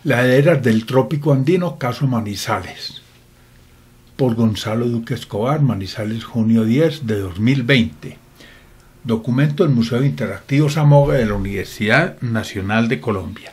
Laderas del Trópico Andino, caso Manizales. Por Gonzalo Duque Escobar, Manizales, junio 10 de 2020. Documento del Museo Interactivo Samoga de la Universidad Nacional de Colombia.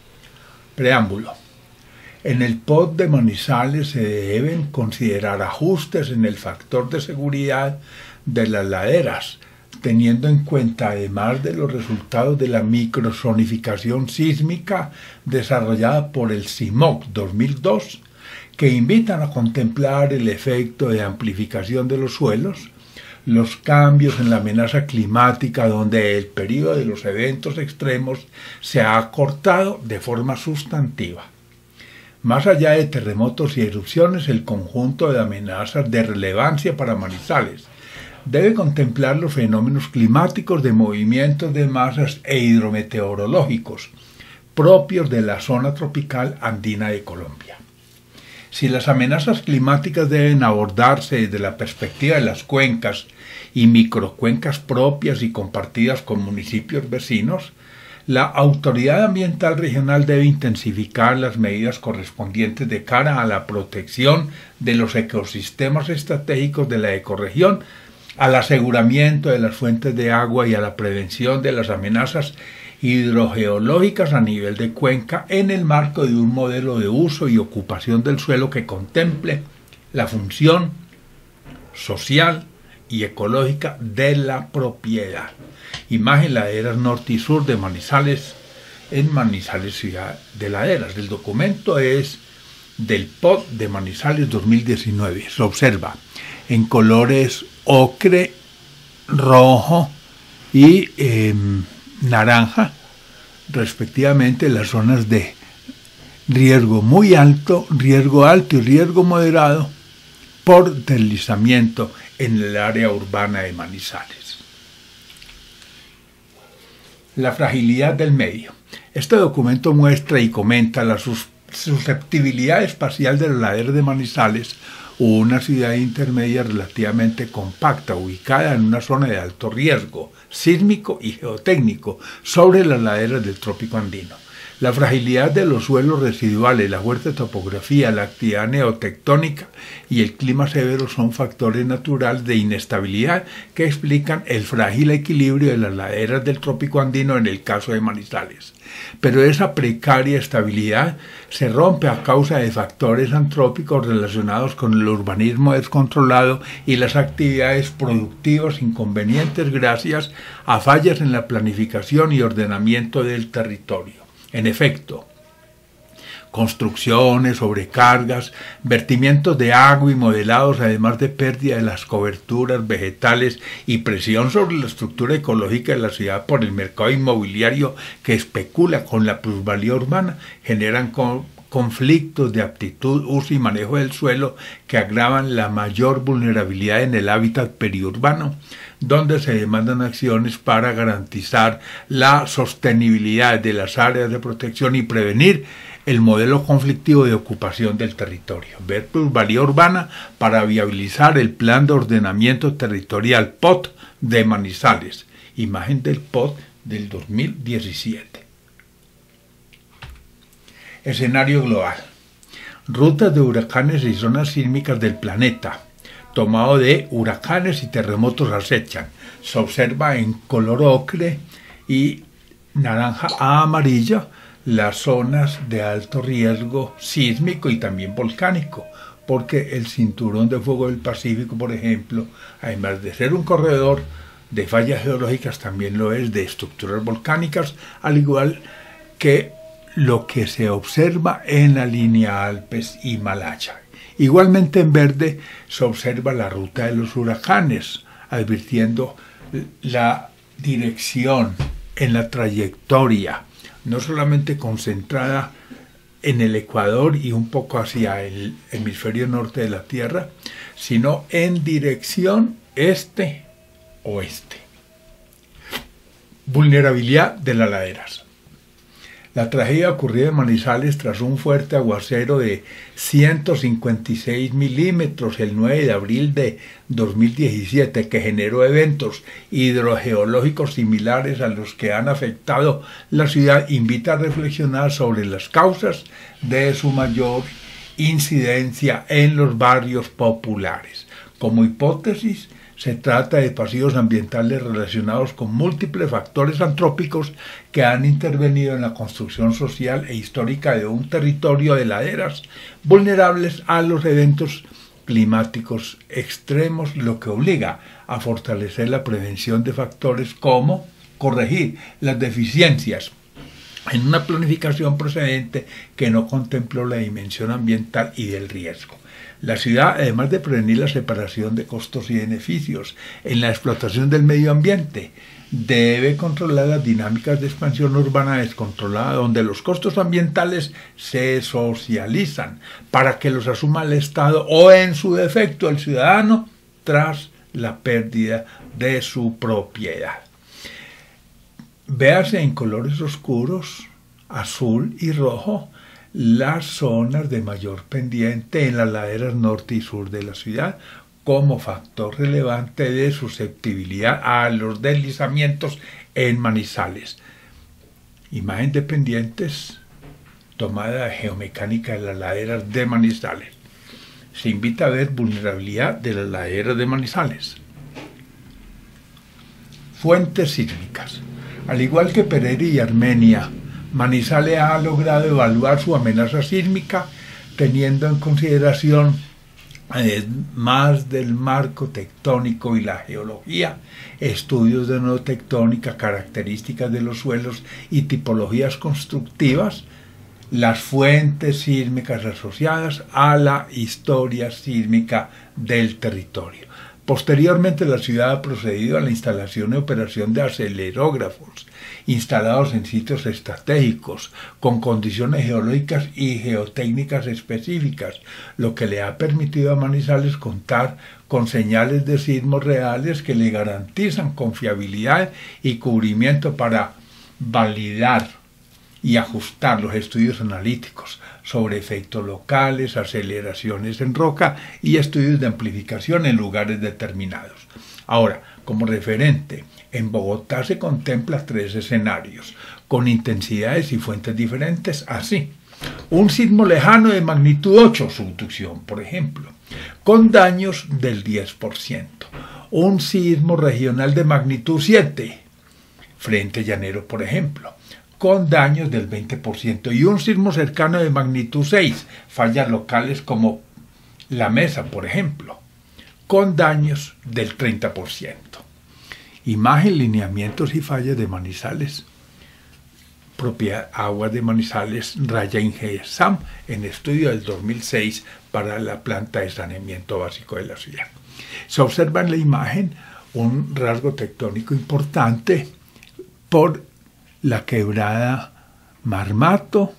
Preámbulo. En el POT de Manizales se deben considerar ajustes en el factor de seguridad de las laderas, teniendo en cuenta, además de los resultados de la microzonificación sísmica desarrollada por el CIMOC 2002, que invitan a contemplar el efecto de amplificación de los suelos, los cambios en la amenaza climática donde el periodo de los eventos extremos se ha acortado de forma sustantiva. Más allá de terremotos y erupciones, el conjunto de amenazas de relevancia para Manizales debe contemplar los fenómenos climáticos de movimientos de masas e hidrometeorológicos propios de la zona tropical andina de Colombia. Si las amenazas climáticas deben abordarse desde la perspectiva de las cuencas y microcuencas propias y compartidas con municipios vecinos, la Autoridad Ambiental Regional debe intensificar las medidas correspondientes de cara a la protección de los ecosistemas estratégicos de la ecorregión, al aseguramiento de las fuentes de agua y a la prevención de las amenazas hidrogeológicas a nivel de cuenca en el marco de un modelo de uso y ocupación del suelo que contemple la función social y ecológica de la propiedad. Imagen laderas norte y sur de Manizales, en Manizales, ciudad de laderas. El documento es del POT de Manizales 2019. Se observa en colores ocre, rojo y naranja, respectivamente, las zonas de riesgo muy alto, riesgo alto y riesgo moderado por deslizamiento en el área urbana de Manizales. La fragilidad del medio. Este documento muestra y comenta la susceptibilidad espacial de las laderas de Manizales, una ciudad intermedia relativamente compacta, ubicada en una zona de alto riesgo sísmico y geotécnico sobre las laderas del Trópico Andino. La fragilidad de los suelos residuales, la fuerte topografía, la actividad neotectónica y el clima severo son factores naturales de inestabilidad que explican el frágil equilibrio de las laderas del Trópico Andino en el caso de Manizales. Pero esa precaria estabilidad se rompe a causa de factores antrópicos relacionados con el urbanismo descontrolado y las actividades productivas inconvenientes gracias a fallas en la planificación y ordenamiento del territorio. En efecto, construcciones, sobrecargas, vertimientos de agua y modelados, además de pérdida de las coberturas vegetales y presión sobre la estructura ecológica de la ciudad por el mercado inmobiliario que especula con la plusvalía urbana, generan conflictos de aptitud, uso y manejo del suelo que agravan la mayor vulnerabilidad en el hábitat periurbano, donde se demandan acciones para garantizar la sostenibilidad de las áreas de protección y prevenir el modelo conflictivo de ocupación del territorio. Ver plusvalía urbana para viabilizar el plan de ordenamiento territorial POT de Manizales. Imagen del POT del 2017. Escenario global. Rutas de huracanes y zonas sísmicas del planeta. Tomado de huracanes y terremotos acechan. Se observa en color ocre y naranja a amarillo las zonas de alto riesgo sísmico y también volcánico, porque el cinturón de fuego del Pacífico, por ejemplo, además de ser un corredor de fallas geológicas, también lo es de estructuras volcánicas, al igual que lo que se observa en la línea Alpes-Himalaya. Igualmente en verde se observa la ruta de los huracanes, advirtiendo la dirección en la trayectoria, no solamente concentrada en el Ecuador y un poco hacia el hemisferio norte de la Tierra, sino en dirección este-oeste. Vulnerabilidad de las laderas. La tragedia ocurrida en Manizales tras un fuerte aguacero de 156 milímetros el 9 de abril de 2017, que generó eventos hidrogeológicos similares a los que han afectado la ciudad, invita a reflexionar sobre las causas de su mayor incidencia en los barrios populares. Como hipótesis, se trata de pasivos ambientales relacionados con múltiples factores antrópicos que han intervenido en la construcción social e histórica de un territorio de laderas vulnerables a los eventos climáticos extremos, lo que obliga a fortalecer la prevención de factores como corregir las deficiencias en una planificación procedente que no contempló la dimensión ambiental y del riesgo. La ciudad, además de prevenir la separación de costos y beneficios en la explotación del medio ambiente, debe controlar las dinámicas de expansión urbana descontrolada, donde los costos ambientales se socializan para que los asuma el Estado o, en su defecto, el ciudadano tras la pérdida de su propiedad. Véase en colores oscuros, azul y rojo, las zonas de mayor pendiente en las laderas norte y sur de la ciudad como factor relevante de susceptibilidad a los deslizamientos en Manizales. Imagen de pendientes tomada de geomecánica de las laderas de Manizales. Se invita a ver vulnerabilidad de las laderas de Manizales. Fuentes sísmicas. Al igual que Pereira y Armenia, Manizales ha logrado evaluar su amenaza sísmica teniendo en consideración, además del marco tectónico y la geología, estudios de neotectónica, características de los suelos y tipologías constructivas, las fuentes sísmicas asociadas a la historia sísmica del territorio. Posteriormente, la ciudad ha procedido a la instalación y operación de acelerógrafos, instalados en sitios estratégicos, con condiciones geológicas y geotécnicas específicas, lo que le ha permitido a Manizales contar con señales de sismos reales que le garantizan confiabilidad y cubrimiento para validar y ajustar los estudios analíticos sobre efectos locales, aceleraciones en roca y estudios de amplificación en lugares determinados. Ahora, como referente, en Bogotá se contempla 3 escenarios, con intensidades y fuentes diferentes, así. Un sismo lejano de magnitud 8, subducción, por ejemplo, con daños del 10%. Un sismo regional de magnitud 7, Frente Llanero, por ejemplo, con daños del 20%, y un sismo cercano de magnitud 6, fallas locales como La Mesa, por ejemplo, con daños del 30%. Imagen, lineamientos y fallas de Manizales. Propiedad Aguas de Manizales, raya Ingesam, en estudio del 2006 para la planta de saneamiento básico de la ciudad. Se observa en la imagen un rasgo tectónico importante por la quebrada Marmato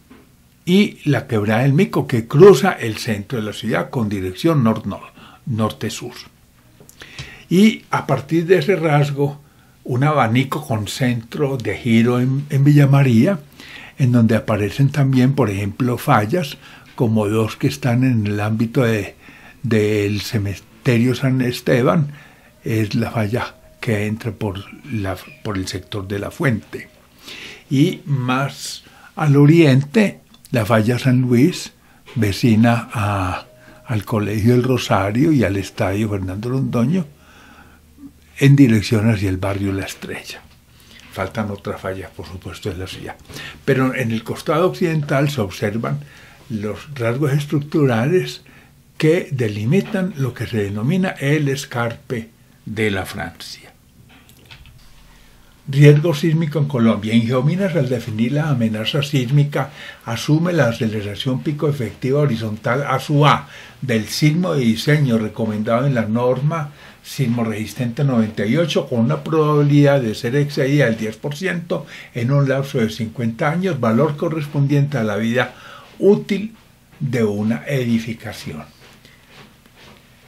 y la quebrada del Mico, que cruza el centro de la ciudad con dirección norte-sur. Y a partir de ese rasgo, un abanico con centro de giro en Villa María, en donde aparecen también, por ejemplo, fallas, como 2 que están en el ámbito del cementerio San Esteban, es la falla que entra por el sector de la Fuente. Y más al oriente, la falla San Luis, vecina al Colegio del Rosario y al Estadio Fernando Londoño, en dirección hacia el barrio La Estrella. Faltan otras fallas, por supuesto, en la ciudad. Pero en el costado occidental se observan los rasgos estructurales que delimitan lo que se denomina el escarpe de la Francia. Riesgo sísmico en Colombia. En Geominas, al definir la amenaza sísmica, asume la aceleración pico efectiva horizontal A del sismo de diseño recomendado en la norma sismo resistente 98, con una probabilidad de ser excedida del 10% en un lapso de 50 años, valor correspondiente a la vida útil de una edificación.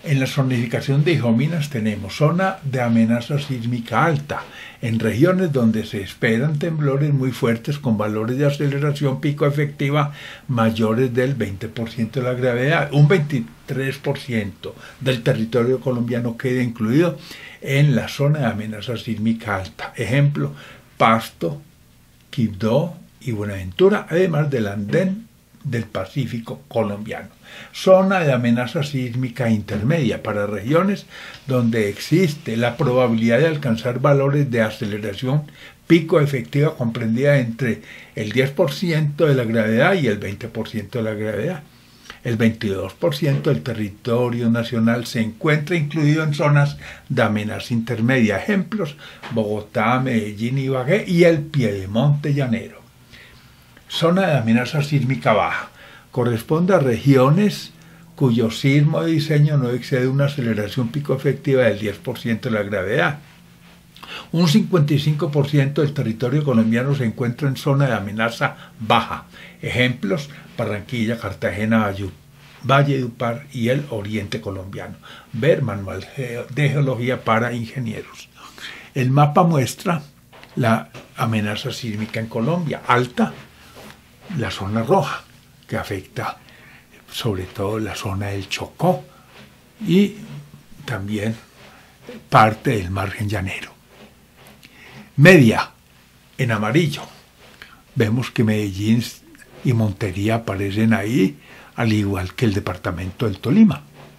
En la zonificación de ijóminas tenemos zona de amenaza sísmica alta, en regiones donde se esperan temblores muy fuertes con valores de aceleración pico efectiva mayores del 20% de la gravedad. Un 23% del territorio colombiano queda incluido en la zona de amenaza sísmica alta. Ejemplo, Pasto, Quibdó y Buenaventura, además del andén del Pacífico colombiano. Zona de amenaza sísmica intermedia para regiones donde existe la probabilidad de alcanzar valores de aceleración pico efectiva comprendida entre el 10% de la gravedad y el 20% de la gravedad. El 22% del territorio nacional se encuentra incluido en zonas de amenaza intermedia. Ejemplos, Bogotá, Medellín, Ibagué y el Piedemonte llanero. Zona de amenaza sísmica baja. Corresponde a regiones cuyo sismo de diseño no excede una aceleración pico efectiva del 10% de la gravedad. Un 55% del territorio colombiano se encuentra en zona de amenaza baja. Ejemplos, Barranquilla, Cartagena, Valledupar y el oriente colombiano. Ver Manual de Geología para Ingenieros. El mapa muestra la amenaza sísmica en Colombia. Alta, la zona roja, que afecta sobre todo la zona del Chocó y también parte del margen llanero. Media, en amarillo. Vemos que Medellín y Montería aparecen ahí, al igual que el departamento del Tolima,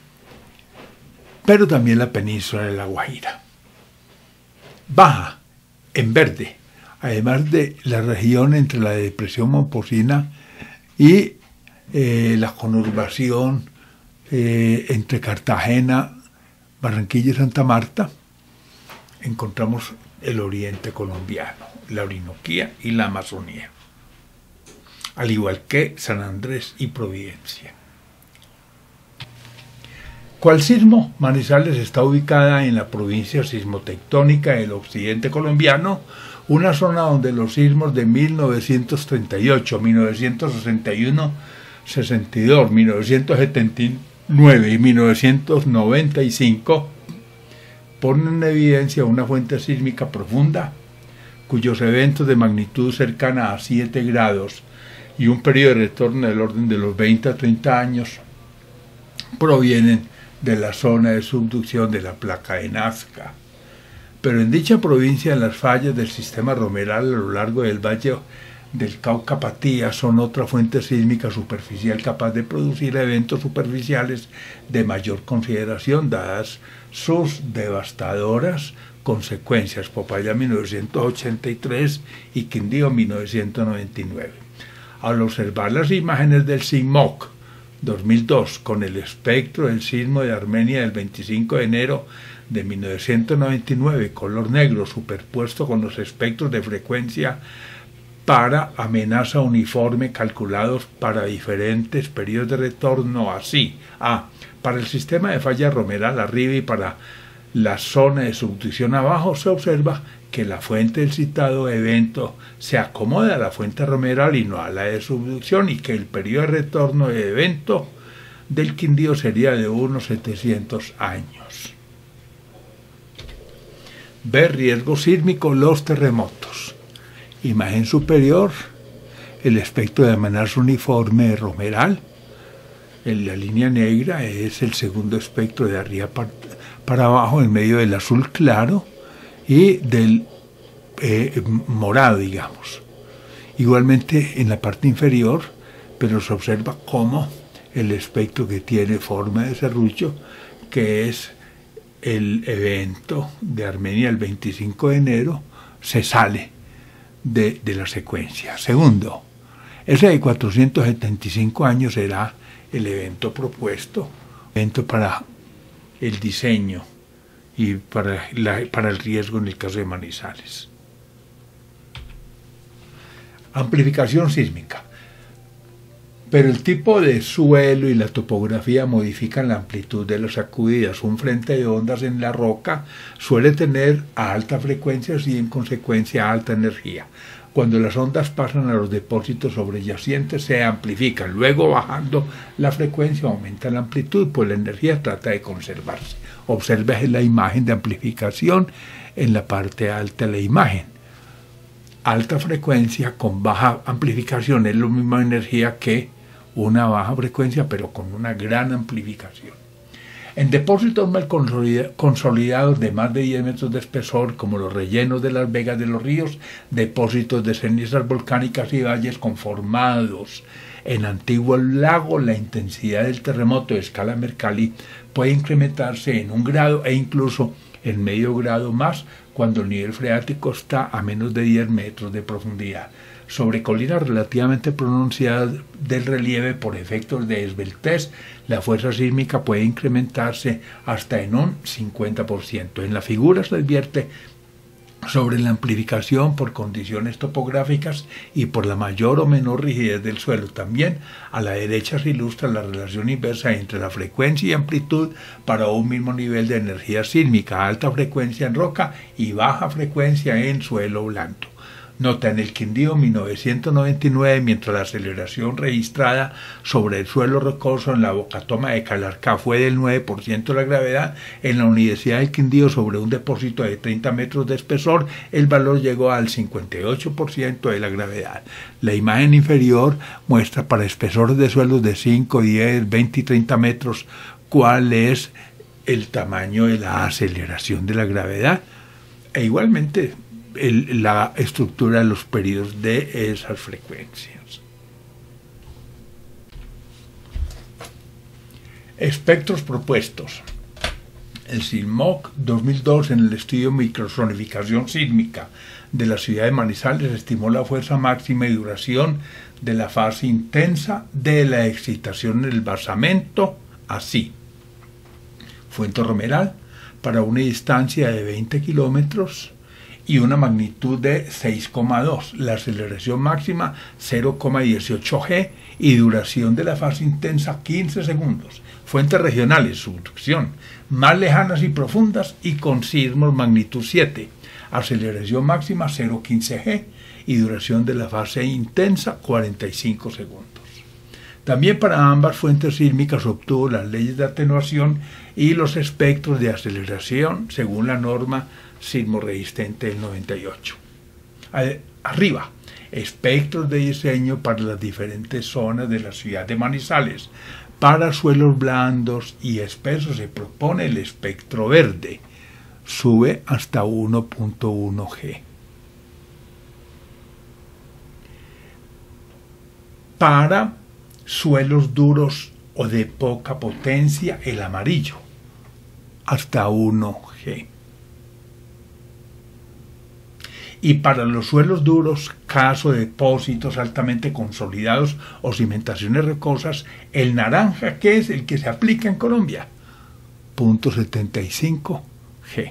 pero también la península de La Guajira. Baja, en verde, además de la región entre la depresión Momposina y la conurbación entre Cartagena, Barranquilla y Santa Marta, encontramos el oriente colombiano, la Orinoquía y la Amazonía, al igual que San Andrés y Providencia. ¿Cuál sismo? Manizales está ubicada en la provincia sismotectónica del occidente colombiano, una zona donde los sismos de 1938, 1961, 62, 1979 y 1995 ponen en evidencia una fuente sísmica profunda, cuyos eventos de magnitud cercana a 7 grados y un periodo de retorno del orden de los 20 a 30 años provienen de la zona de subducción de la placa de Nazca. Pero en dicha provincia las fallas del sistema romeral a lo largo del valle del Cauca-Patía son otra fuente sísmica superficial capaz de producir eventos superficiales de mayor consideración dadas sus devastadoras consecuencias. Popayán 1983 y Quindío 1999. Al observar las imágenes del SIGMOC 2002 con el espectro del sismo de Armenia del 25 de enero de 1999, color negro superpuesto con los espectros de frecuencia para amenaza uniforme calculados para diferentes periodos de retorno, así: para el sistema de falla romeral arriba y para la zona de subducción abajo, se observa que la fuente del citado evento se acomoda a la fuente romeral y no a la de subducción, y que el periodo de retorno de evento del Quindío sería de unos 700 años. Ver riesgo sísmico, los terremotos. Imagen superior, el espectro de amenaza uniforme de romeral. En la línea negra es el segundo espectro de arriba para abajo, en medio del azul claro y del morado, digamos. Igualmente en la parte inferior, pero se observa cómo el espectro que tiene forma de serrucho, que es el evento de Armenia el 25 de enero, se sale de la secuencia. Segundo, ese de 475 años será el evento propuesto, evento para el diseño y para el riesgo en el caso de Manizales. Amplificación sísmica. Pero el tipo de suelo y la topografía modifican la amplitud de las sacudidas. Un frente de ondas en la roca suele tener a alta frecuencia y en consecuencia alta energía. Cuando las ondas pasan a los depósitos sobreyacientes se amplifican, luego bajando la frecuencia aumenta la amplitud, pues la energía trata de conservarse. Observa la imagen de amplificación en la parte alta de la imagen. Alta frecuencia con baja amplificación es la misma energía que una baja frecuencia, pero con una gran amplificación. En depósitos mal consolidados de más de 10 metros de espesor, como los rellenos de las vegas de los ríos, depósitos de cenizas volcánicas y valles conformados en antiguos lagos, la intensidad del terremoto de escala Mercalli puede incrementarse en 1 grado e incluso en medio grado más cuando el nivel freático está a menos de 10 metros de profundidad. Sobre colinas relativamente pronunciadas del relieve por efectos de esbeltez, la fuerza sísmica puede incrementarse hasta en un 50%. En la figura se advierte sobre la amplificación por condiciones topográficas y por la mayor o menor rigidez del suelo. También a la derecha se ilustra la relación inversa entre la frecuencia y amplitud para un mismo nivel de energía sísmica, alta frecuencia en roca y baja frecuencia en suelo blando. Nota: en el Quindío 1999, mientras la aceleración registrada sobre el suelo rocoso en la Bocatoma de Calarcá fue del 9% de la gravedad, en la Universidad del Quindío, sobre un depósito de 30 metros de espesor, el valor llegó al 58% de la gravedad. La imagen inferior muestra para espesores de suelos de 5, 10, 20 y 30 metros cuál es el tamaño de la aceleración de la gravedad, e igualmente la estructura de los periodos de esas frecuencias. Espectros propuestos. El SISMOC 2002, en el estudio Microzonificación sísmica de la ciudad de Manizales, estimó la fuerza máxima y duración de la fase intensa de la excitación en el basamento así: Fuente Romeral, para una distancia de 20 kilómetros y una magnitud de 6,2, la aceleración máxima 0,18 G y duración de la fase intensa 15 segundos. Fuentes regionales, subducción, más lejanas y profundas y con sismos magnitud 7, aceleración máxima 0,15 G y duración de la fase intensa 45 segundos. También para ambas fuentes sísmicas obtuvo las leyes de atenuación y los espectros de aceleración según la norma sismo resistente del 98. Arriba, espectros de diseño para las diferentes zonas de la ciudad de Manizales. Para suelos blandos y espesos se propone el espectro verde. Sube hasta 1.1 G. Para suelos duros o de poca potencia, el amarillo, hasta 1 G. Y para los suelos duros, caso de depósitos altamente consolidados o cimentaciones rocosas, el naranja, que es el que se aplica en Colombia, 0.75 G.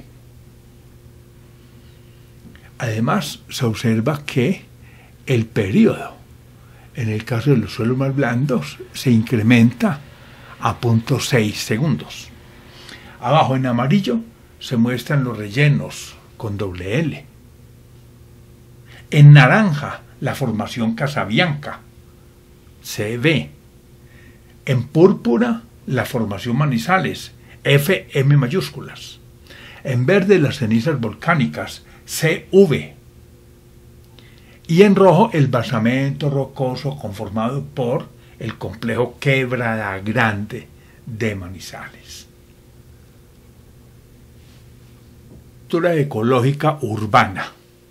Además, se observa que el periodo, en el caso de los suelos más blandos, se incrementa a 0.6 segundos. Abajo en amarillo se muestran los rellenos con doble L. En naranja, la formación Casabianca, CB. En púrpura, la formación Manizales, FM mayúsculas. En verde, las cenizas volcánicas, CV. Y en rojo, el basamento rocoso conformado por el complejo Quebrada Grande de Manizales. Estructura ecológica urbana.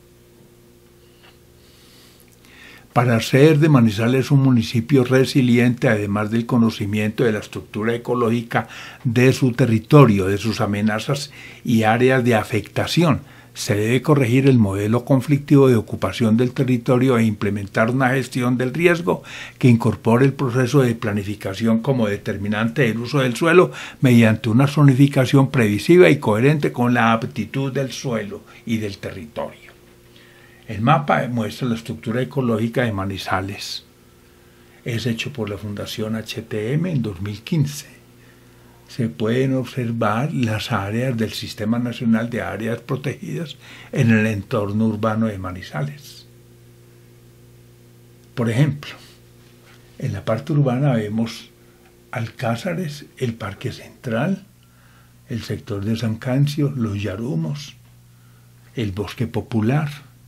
Para hacer de Manizales un municipio resiliente, además del conocimiento de la estructura ecológica de su territorio, de sus amenazas y áreas de afectación, se debe corregir el modelo conflictivo de ocupación del territorio e implementar una gestión del riesgo que incorpore el proceso de planificación como determinante del uso del suelo mediante una zonificación previsiva y coherente con la aptitud del suelo y del territorio. El mapa muestra la estructura ecológica de Manizales. Es hecho por la Fundación HTM en 2015. Se pueden observar las áreas del Sistema Nacional de Áreas Protegidas en el entorno urbano de Manizales. Por ejemplo, en la parte urbana vemos Alcázares, el Parque Central, el sector de San Cancio, los Yarumos, el Bosque Popular.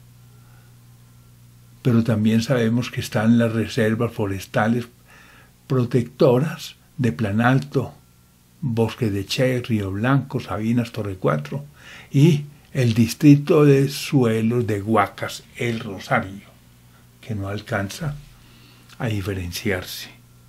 Pero también sabemos que están las reservas forestales protectoras de Plan Alto, Bosque de Che, Río Blanco, Sabinas, Torre 4 y el distrito de suelos de Guacas, El Rosario, que no alcanza a diferenciarse.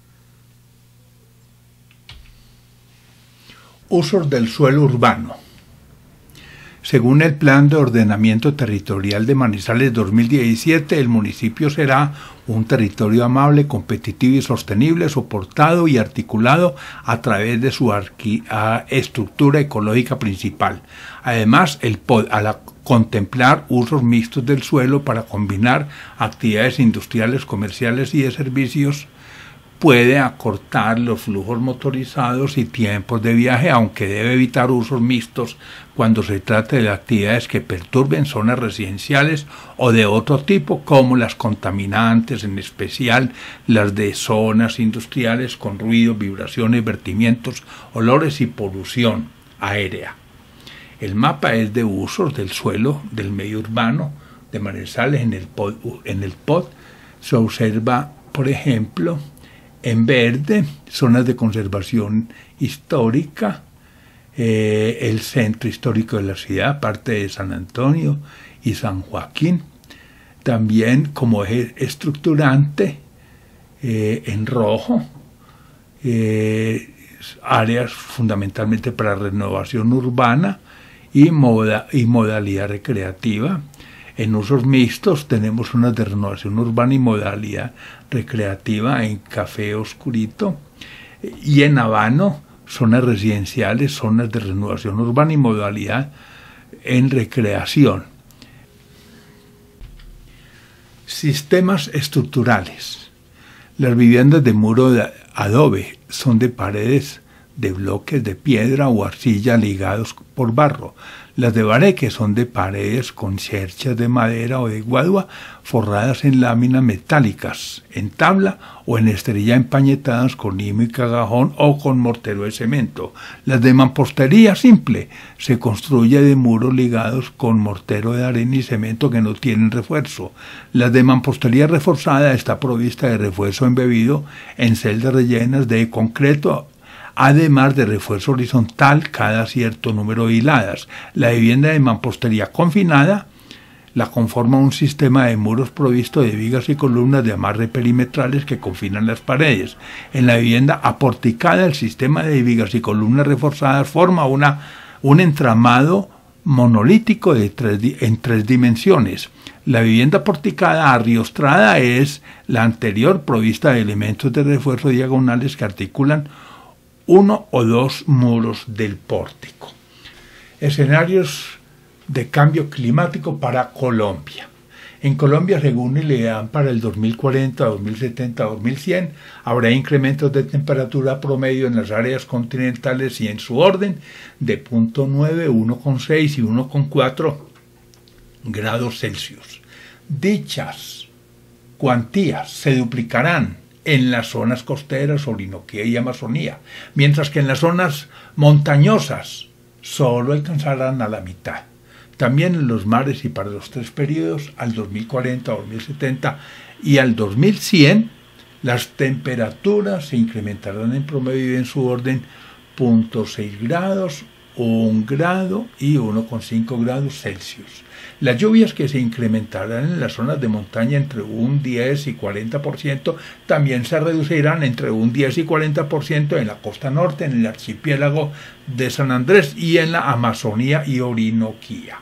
Usos del suelo urbano. Según el Plan de Ordenamiento Territorial de Manizales 2017, el municipio será un territorio amable, competitivo y sostenible, soportado y articulado a través de su estructura ecológica principal. Además, al contemplar usos mixtos del suelo para combinar actividades industriales, comerciales y de servicios, puede acortar los flujos motorizados y tiempos de viaje, aunque debe evitar usos mixtos cuando se trate de actividades que perturben zonas residenciales o de otro tipo, como las contaminantes, en especial las de zonas industriales con ruido, vibraciones, vertimientos, olores y polución aérea. El mapa es de usos del suelo del medio urbano de Manizales. En el POD se observa, por ejemplo, en verde, zonas de conservación histórica, el centro histórico de la ciudad, parte de San Antonio y San Joaquín. También como eje estructurante, en rojo, áreas fundamentalmente para renovación urbana y modalidad recreativa. En usos mixtos tenemos unas de renovación urbana y modalidad recreativa en Café Oscurito, y en Habano zonas residenciales, zonas de renovación urbana y modalidad en recreación. Sistemas estructurales. Las viviendas de muro de adobe son de paredes de bloques de piedra o arcilla ligados por barro. Las de bareque son de paredes con cerchas de madera o de guadua forradas en láminas metálicas, en tabla o en esterilla empañetadas con limo y cagajón o con mortero de cemento. Las de mampostería simple se construye de muros ligados con mortero de arena y cemento que no tienen refuerzo. Las de mampostería reforzada está provista de refuerzo embebido en celdas rellenas de concreto, además de refuerzo horizontal cada cierto número de hiladas. La vivienda de mampostería confinada la conforma un sistema de muros provisto de vigas y columnas de amarre perimetrales que confinan las paredes. En la vivienda aporticada, el sistema de vigas y columnas reforzadas forma un entramado monolítico en tres dimensiones. La vivienda porticada arriostrada es la anterior, provista de elementos de refuerzo diagonales que articulan uno o dos muros del pórtico. Escenarios de cambio climático para Colombia. En Colombia, según el IDEAM, para el 2040, 2070, 2100, habrá incrementos de temperatura promedio en las áreas continentales y en su orden de 0.9, 1.6 y 1.4 grados Celsius. Dichas cuantías se duplicarán en las zonas costeras, Orinoquía y Amazonía, mientras que en las zonas montañosas solo alcanzarán a la mitad. También en los mares y para los tres periodos, al 2040, 2070 y al 2100, las temperaturas se incrementarán en promedio en su orden 0.6 grados, 1 grado y 1.5 grados Celsius. Las lluvias, que se incrementarán en las zonas de montaña entre un 10 y 40%, también se reducirán entre un 10 y 40% en la costa norte, en el archipiélago de San Andrés y en la Amazonía y Orinoquía.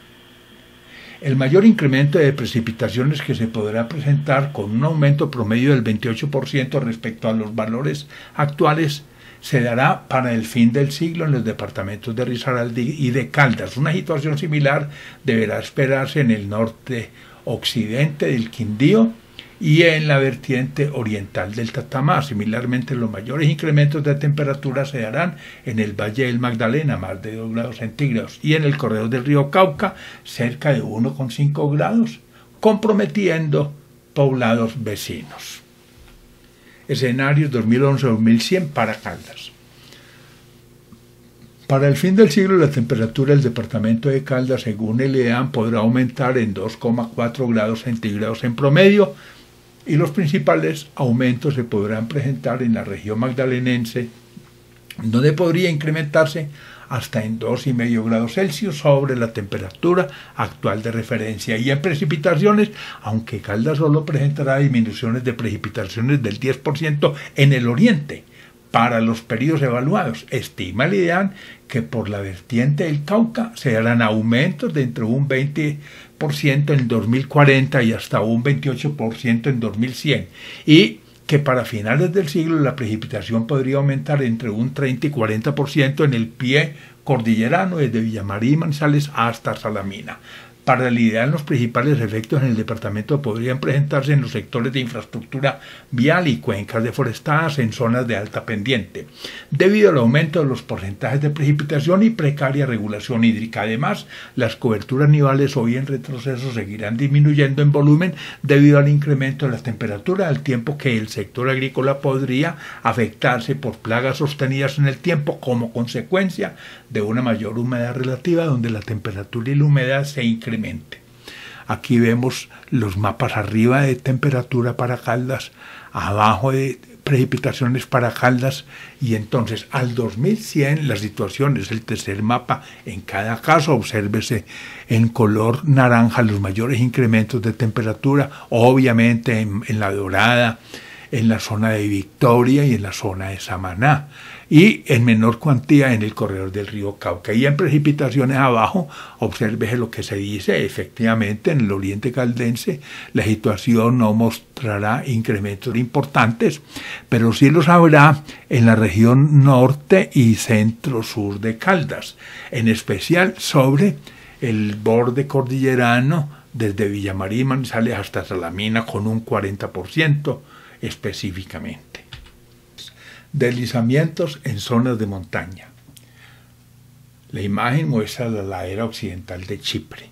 El mayor incremento de precipitaciones que se podrá presentar, con un aumento promedio del 28% respecto a los valores actuales, se dará para el fin del siglo en los departamentos de Risaralda y de Caldas. Una situación similar deberá esperarse en el norte occidente del Quindío y en la vertiente oriental del Tatamá. Similarmente, los mayores incrementos de temperatura se darán en el Valle del Magdalena, más de 2 grados centígrados, y en el corredor del río Cauca, cerca de 1.5 grados, comprometiendo poblados vecinos. Escenarios 2011-2100 para Caldas. Para el fin del siglo, la temperatura del departamento de Caldas, según el IDEAM, podrá aumentar en 2,4 grados centígrados en promedio, y los principales aumentos se podrán presentar en la región magdalenense, donde podría incrementarse hasta en 2,5 grados Celsius sobre la temperatura actual de referencia. Y en precipitaciones, aunque Caldas solo presentará disminuciones de precipitaciones del 10% en el oriente, para los periodos evaluados, estima el IDEAM que por la vertiente del Cauca se darán aumentos de entre un 20% en 2040 y hasta un 28% en 2100, y que para finales del siglo la precipitación podría aumentar entre un 30 y 40% en el pie cordillerano desde Villamaría y Manizales hasta Salamina. Para el IDEAM, los principales efectos en el departamento podrían presentarse en los sectores de infraestructura vial y cuencas deforestadas en zonas de alta pendiente, debido al aumento de los porcentajes de precipitación y precaria regulación hídrica. Además, las coberturas nivales hoy en retroceso seguirán disminuyendo en volumen debido al incremento de la temperatura, al tiempo que el sector agrícola podría afectarse por plagas sostenidas en el tiempo como consecuencia de una mayor humedad relativa, donde la temperatura y la humedad se incrementan. Aquí vemos los mapas arriba de temperatura para Caldas, abajo de precipitaciones para Caldas, y entonces al 2100 la situación es el tercer mapa. En cada caso obsérvese en color naranja los mayores incrementos de temperatura, obviamente en La Dorada, en la zona de Victoria y en la zona de Samaná, y en menor cuantía en el corredor del río Cauca. Y en precipitaciones abajo, obsérvese lo que se dice, efectivamente en el oriente caldense la situación no mostrará incrementos importantes, pero sí los habrá en la región norte y centro-sur de Caldas, en especial sobre el borde cordillerano desde Villamaría y Manizales hasta Salamina, con un 40%, específicamente. Deslizamientos en zonas de montaña. La imagen muestra la ladera occidental de Chipre,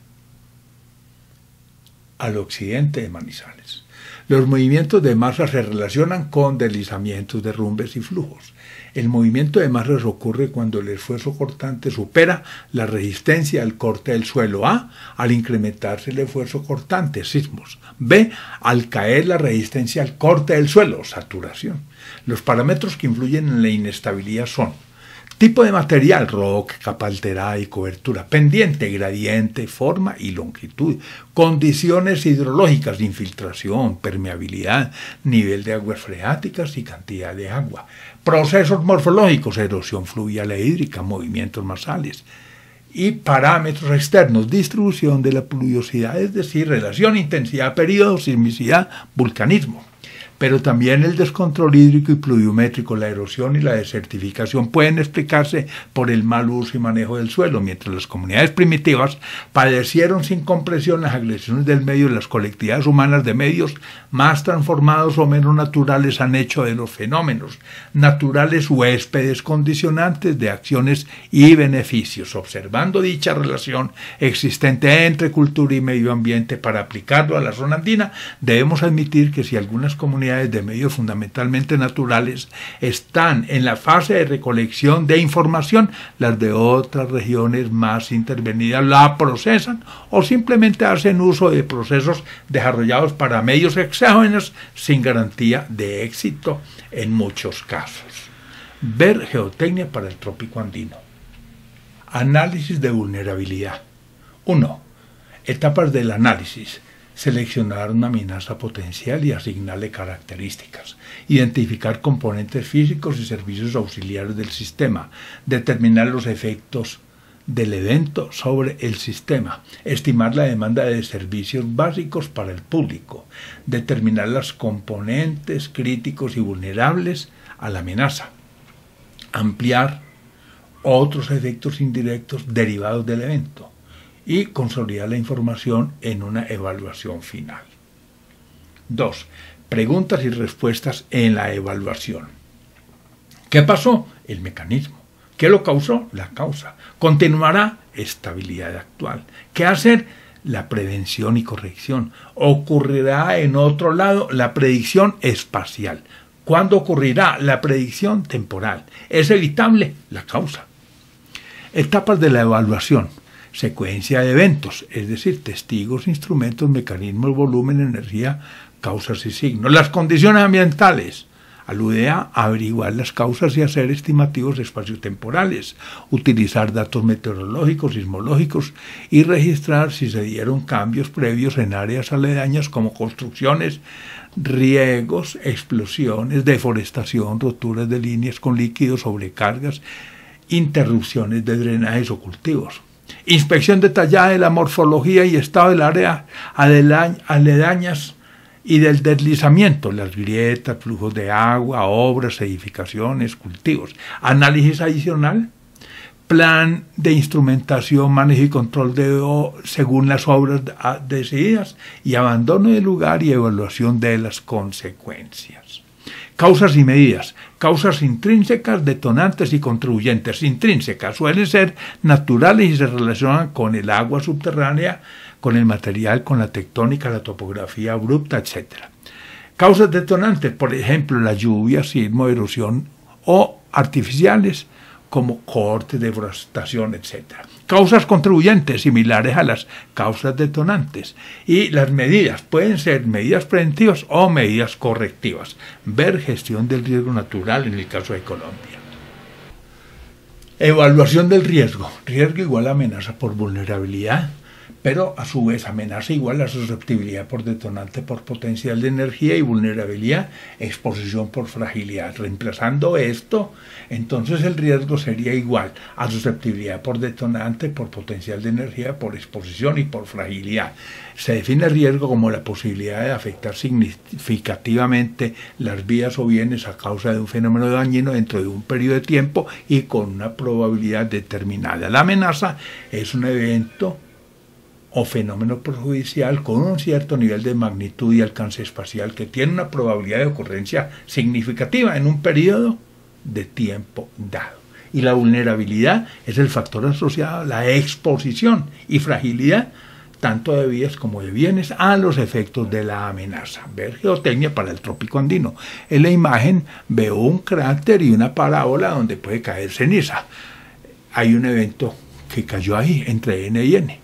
al occidente de Manizales. Los movimientos de masas se relacionan con deslizamientos, derrumbes y flujos. El movimiento de masas ocurre cuando el esfuerzo cortante supera la resistencia al corte del suelo. A, al incrementarse el esfuerzo cortante, sismos. B, al caer la resistencia al corte del suelo, saturación. Los parámetros que influyen en la inestabilidad son: tipo de material, roca, capa alterada y cobertura, pendiente, gradiente, forma y longitud, condiciones hidrológicas, infiltración, permeabilidad, nivel de aguas freáticas y cantidad de agua, procesos morfológicos, erosión fluvial e hídrica, movimientos masales, y parámetros externos, distribución de la pluviosidad, es decir, relación, intensidad, periodo, sismicidad, vulcanismo. Pero también el descontrol hídrico y pluviométrico, la erosión y la desertificación pueden explicarse por el mal uso y manejo del suelo. Mientras las comunidades primitivas padecieron sin comprensión las agresiones del medio, las colectividades humanas de medios más transformados o menos naturales han hecho de los fenómenos naturales huéspedes condicionantes de acciones y beneficios. Observando dicha relación existente entre cultura y medio ambiente para aplicarlo a la zona andina, debemos admitir que si algunas comunidades de medios fundamentalmente naturales están en la fase de recolección de información, las de otras regiones más intervenidas la procesan o simplemente hacen uso de procesos desarrollados para medios exógenos sin garantía de éxito en muchos casos. Ver geotecnia para el trópico andino. Análisis de vulnerabilidad. 1. Etapas del análisis. Seleccionar una amenaza potencial y asignarle características. Identificar componentes físicos y servicios auxiliares del sistema. Determinar los efectos del evento sobre el sistema. Estimar la demanda de servicios básicos para el público. Determinar los componentes críticos y vulnerables a la amenaza. Ampliar otros efectos indirectos derivados del evento. Y consolidar la información en una evaluación final. 2. Preguntas y respuestas en la evaluación. ¿Qué pasó? El mecanismo. ¿Qué lo causó? La causa. ¿Continuará? Estabilidad actual. ¿Qué hacer? la prevención y corrección. Ocurrirá en otro lado la predicción espacial. ¿Cuándo ocurrirá la predicción temporal? ¿Es evitable? La causa. Etapas de la evaluación. Secuencia de eventos, es decir, testigos, instrumentos, mecanismos, volumen, energía, causas y signos. Las condiciones ambientales. Alude a averiguar las causas y hacer estimativos espaciotemporales, utilizar datos meteorológicos, sismológicos y registrar si se dieron cambios previos en áreas aledañas como construcciones, riegos, explosiones, deforestación, roturas de líneas con líquidos, sobrecargas, interrupciones de drenajes o cultivos. Inspección detallada de la morfología y estado del área aledañas y del deslizamiento, las grietas, flujos de agua, obras, edificaciones, cultivos. Análisis adicional, plan de instrumentación, manejo y control según las obras decididas y abandono del lugar y evaluación de las consecuencias. Causas y medidas. Causas intrínsecas, detonantes y contribuyentes. Intrínsecas suelen ser naturales y se relacionan con el agua subterránea, con el material, con la tectónica, la topografía abrupta, etc. Causas detonantes, por ejemplo, la lluvia, sismo, erosión o artificiales como cortes, deforestación, etc. Causas contribuyentes, similares a las causas detonantes. Y las medidas pueden ser medidas preventivas o medidas correctivas. Ver gestión del riesgo natural en el caso de Colombia. Evaluación del riesgo. Riesgo igual a amenaza por vulnerabilidad, pero a su vez amenaza igual a susceptibilidad por detonante por potencial de energía y vulnerabilidad, exposición por fragilidad. Reemplazando esto, entonces el riesgo sería igual a susceptibilidad por detonante, por potencial de energía, por exposición y por fragilidad. Se define el riesgo como la posibilidad de afectar significativamente las vías o bienes a causa de un fenómeno dañino dentro de un periodo de tiempo y con una probabilidad determinada. La amenaza es un evento o fenómeno perjudicial con un cierto nivel de magnitud y alcance espacial que tiene una probabilidad de ocurrencia significativa en un periodo de tiempo dado. Y la vulnerabilidad es el factor asociado a la exposición y fragilidad tanto de vías como de bienes a los efectos de la amenaza. Ver geotecnia para el trópico andino. En la imagen veo un cráter y una parábola donde puede caer ceniza. Hay un evento que cayó ahí entre N y N.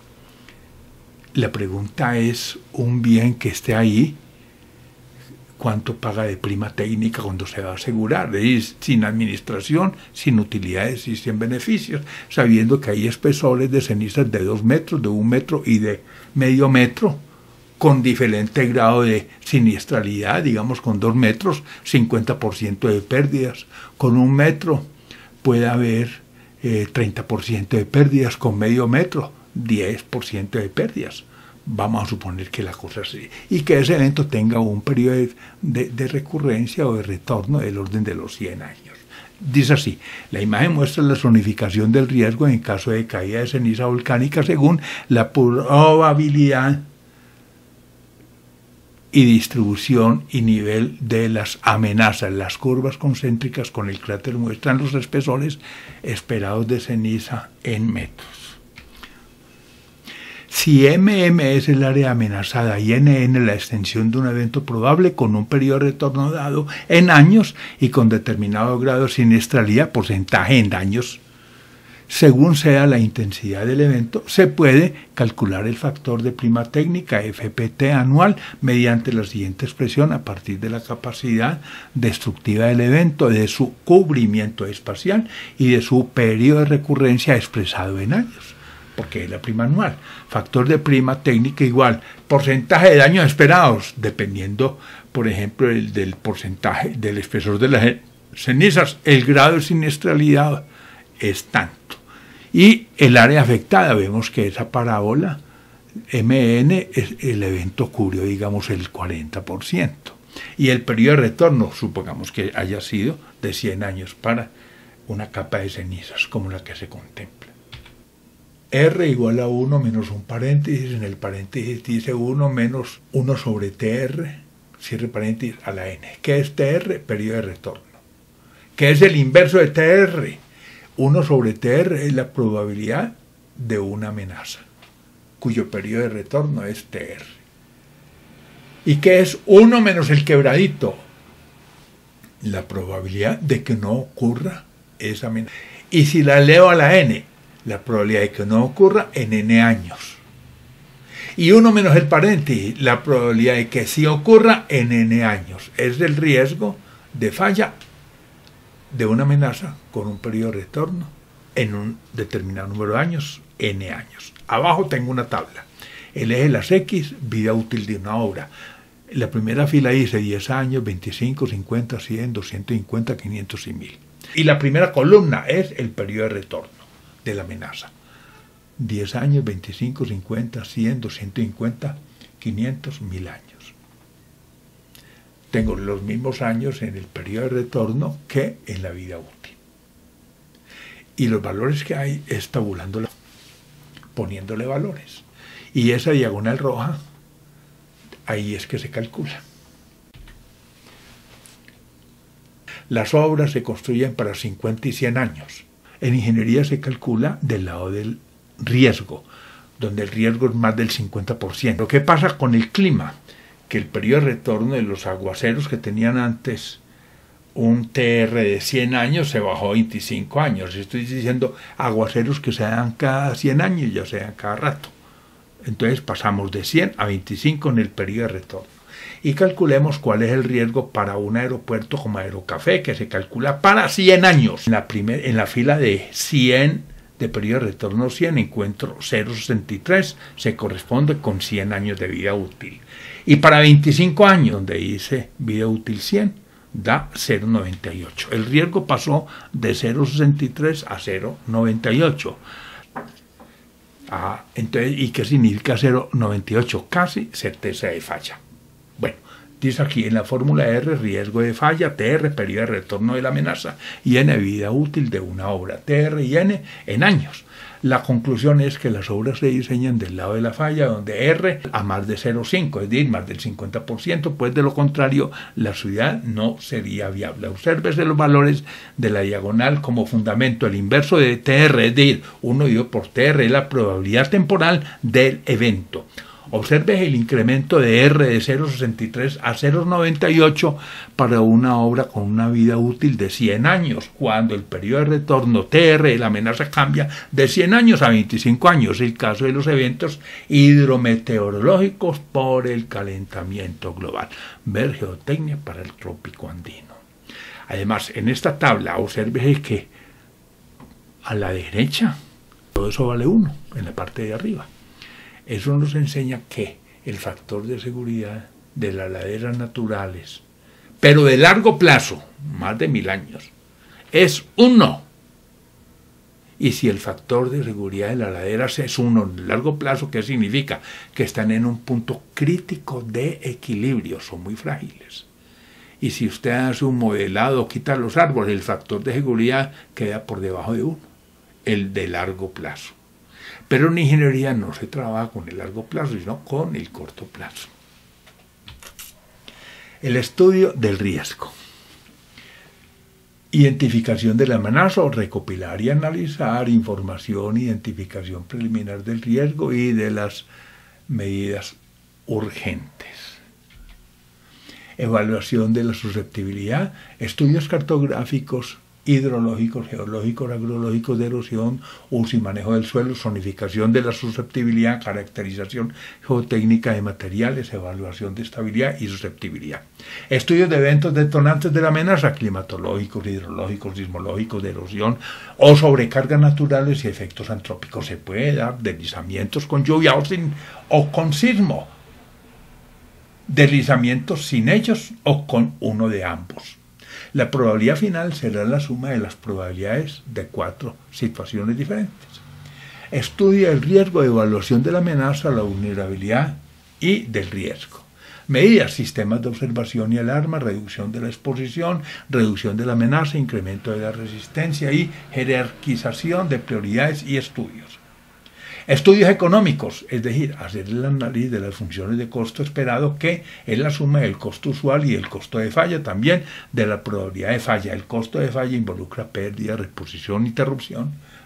La pregunta es, un bien que esté ahí, ¿cuánto paga de prima técnica cuando se va a asegurar? Es sin administración, sin utilidades y sin beneficios, sabiendo que hay espesores de cenizas de 2 metros, de 1 metro y de medio metro, con diferente grado de siniestralidad, digamos con 2 metros, 50% de pérdidas, con 1 metro puede haber 30% de pérdidas, con medio metro 10% de pérdidas. Vamos a suponer que la cosa es así. Y que ese evento tenga un periodo de recurrencia o de retorno del orden de los 100 años. Dice así, la imagen muestra la zonificación del riesgo en caso de caída de ceniza volcánica según la probabilidad y distribución y nivel de las amenazas. Las curvas concéntricas con el cráter muestran los espesores esperados de ceniza en metros. Si MM es el área amenazada y NN la extensión de un evento probable con un periodo de retorno dado en años y con determinado grado de siniestralidad, porcentaje en daños, según sea la intensidad del evento, se puede calcular el factor de prima técnica FPT anual mediante la siguiente expresión a partir de la capacidad destructiva del evento, de su cubrimiento espacial y de su periodo de recurrencia expresado en años, porque es la prima anual. Factor de prima técnica igual porcentaje de daños esperados, dependiendo, por ejemplo, del porcentaje del espesor de las cenizas, el grado de siniestralidad es tanto. Y el área afectada, vemos que esa parábola MN, el evento cubrió, digamos, el 40%. Y el periodo de retorno, supongamos que haya sido de 100 años para una capa de cenizas como la que se contempla. R igual a 1 menos un paréntesis, en el paréntesis dice 1 menos 1 sobre TR, cierre paréntesis, a la N. ¿Qué es TR? Periodo de retorno. ¿Qué es el inverso de TR? 1 sobre TR es la probabilidad de una amenaza. cuyo periodo de retorno es TR. ¿Y qué es 1 menos el quebradito? La probabilidad de que no ocurra esa amenaza. Y si la eleva a la n, la probabilidad de que no ocurra en n años. Y 1 menos el paréntesis, la probabilidad de que sí ocurra en n años. Es el riesgo de falla de una amenaza con un periodo de retorno en un determinado número de años, n años. Abajo tengo una tabla. El eje de las X, vida útil de una obra. La primera fila dice 10 años, 25, 50, 100, 250, 500 y 1000. Y la primera columna es el periodo de retorno de la amenaza. 10 años, 25, 50, 100, 250, 500, 1000 años. Tengo los mismos años en el periodo de retorno que en la vida útil. Y los valores que hay es tabulándola, poniéndole valores. Y esa diagonal roja, ahí es que se calcula. Las obras se construyen para 50 y 100 años. En ingeniería se calcula del lado del riesgo, donde el riesgo es más del 50%. ¿Qué pasa con el clima? Que el periodo de retorno de los aguaceros que tenían antes un TR de 100 años se bajó a 25 años. Estoy diciendo aguaceros que se dan cada 100 años, ya sea cada rato. Entonces pasamos de 100 a 25 en el periodo de retorno. Y calculemos cuál es el riesgo para un aeropuerto como Aerocafé, que se calcula para 100 años. En la fila de 100, de periodo de retorno 100, encuentro 0,63, se corresponde con 100 años de vida útil. Y para 25 años, donde dice vida útil 100, da 0,98. El riesgo pasó de 0,63 a 0,98. Entonces, ¿y qué significa 0,98? Casi certeza de falla. Bueno, dice aquí en la fórmula R, riesgo de falla, TR, periodo de retorno de la amenaza, y N, vida útil de una obra, TR y N en años. La conclusión es que las obras se diseñan del lado de la falla, donde R a más de 0,5, es decir, más del 50%, pues de lo contrario, la ciudad no sería viable. Obsérvese los valores de la diagonal como fundamento. El inverso de TR, es decir, 1 dividido por TR, es la probabilidad temporal del evento. Observe el incremento de R de 0,63 a 0,98 para una obra con una vida útil de 100 años, cuando el periodo de retorno TR de la amenaza cambia de 100 años a 25 años, el caso de los eventos hidrometeorológicos por el calentamiento global. Ver geotecnia para el trópico andino. Además, en esta tabla, observe que a la derecha todo eso vale 1 en la parte de arriba. Eso nos enseña que el factor de seguridad de las laderas naturales, pero de largo plazo, más de 1000 años, es 1. Y si el factor de seguridad de las laderas es 1 en largo plazo, ¿qué significa? Que están en un punto crítico de equilibrio, son muy frágiles. Y si usted hace un modelado, quita los árboles, el factor de seguridad queda por debajo de 1, el de largo plazo. Pero en ingeniería no se trabaja con el largo plazo, sino con el corto plazo. El estudio del riesgo. Identificación de la amenaza, o recopilar y analizar información, identificación preliminar del riesgo y de las medidas urgentes. Evaluación de la susceptibilidad, estudios cartográficos, hidrológicos, geológicos, agrológicos, de erosión, uso y manejo del suelo, zonificación de la susceptibilidad, caracterización geotécnica de materiales, evaluación de estabilidad y susceptibilidad. Estudios de eventos detonantes de la amenaza, climatológicos, hidrológicos, sismológicos, de erosión o sobrecargas naturales y efectos antrópicos. Se puede dar deslizamientos con lluvia o con sismo, deslizamientos sin ellos o con uno de ambos. La probabilidad final será la suma de las probabilidades de 4 situaciones diferentes. Estudia el riesgo de evaluación de la amenaza, la vulnerabilidad y del riesgo. Medidas, sistemas de observación y alarma, reducción de la exposición, reducción de la amenaza, incremento de la resistencia y jerarquización de prioridades y estudios. Estudios económicos, es decir, hacer el análisis de las funciones de costo esperado, que es la suma del costo usual y el costo de falla, también de la probabilidad de falla. El costo de falla involucra pérdida, reposición, interrupción,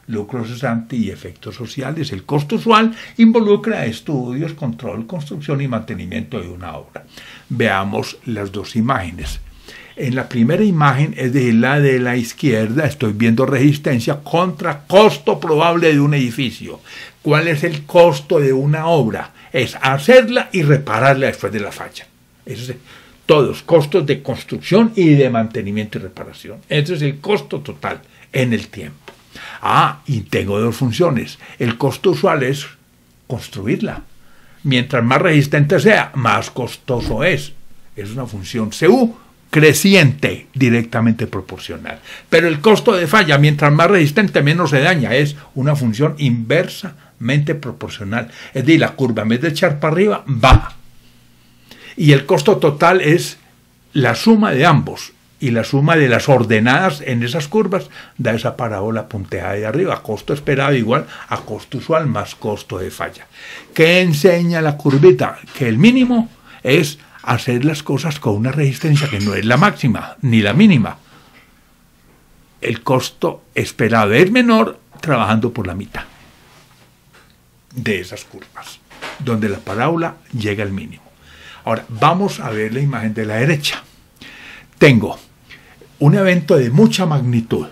lucro cesante y efectos sociales. El costo usual involucra estudios, control, construcción y mantenimiento de una obra. Veamos las dos imágenes. En la primera imagen, es decir, la de la izquierda, estoy viendo resistencia contra costo probable de un edificio. ¿Cuál es el costo de una obra? Es hacerla y repararla después de la falla. Eso es todos, costos de construcción y de mantenimiento y reparación. Ese es el costo total en el tiempo. Y tengo dos funciones. El costo usual es construirla. Mientras más resistente sea, más costoso es. Es una función CU creciente, directamente proporcional. Pero el costo de falla, mientras más resistente, menos se daña. Es una función inversamente proporcional. Es decir, la curva en vez de echar para arriba, baja. Y el costo total es la suma de ambos. Y la suma de las ordenadas en esas curvas da esa parábola punteada de arriba. Costo esperado igual a costo usual más costo de falla. ¿Qué enseña la curvita? Que el mínimo es hacer las cosas con una resistencia que no es la máxima ni la mínima. El costo esperado es menor trabajando por la mitad de esas curvas, donde la parábola llega al mínimo. Ahora, vamos a ver la imagen de la derecha. Tengo un evento de mucha magnitud.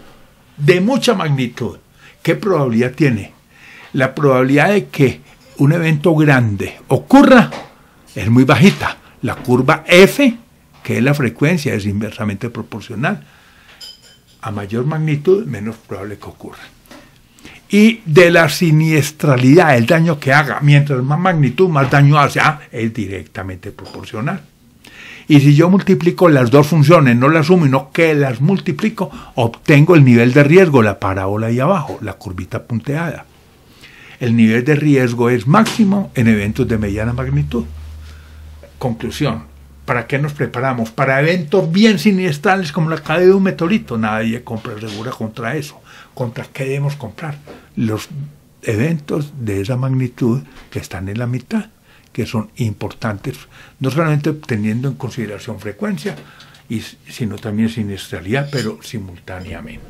¿Qué probabilidad tiene? La probabilidad de que un evento grande ocurra es muy bajita. La curva F, que es la frecuencia, es inversamente proporcional. A mayor magnitud, menos probable que ocurra. Y de la siniestralidad, el daño que haga, mientras más magnitud, más daño hace, es directamente proporcional. Y si yo multiplico las dos funciones, no las sumo, sino que las multiplico, obtengo el nivel de riesgo, la parábola ahí abajo, la curvita punteada. El nivel de riesgo es máximo en eventos de mediana magnitud. Conclusión, ¿para qué nos preparamos? Para eventos bien siniestrales como la caída de un meteorito. Nadie compra segura contra eso. ¿Contra qué debemos comprar? Los eventos de esa magnitud que están en la mitad, que son importantes, no solamente teniendo en consideración frecuencia, sino también siniestralidad, pero simultáneamente.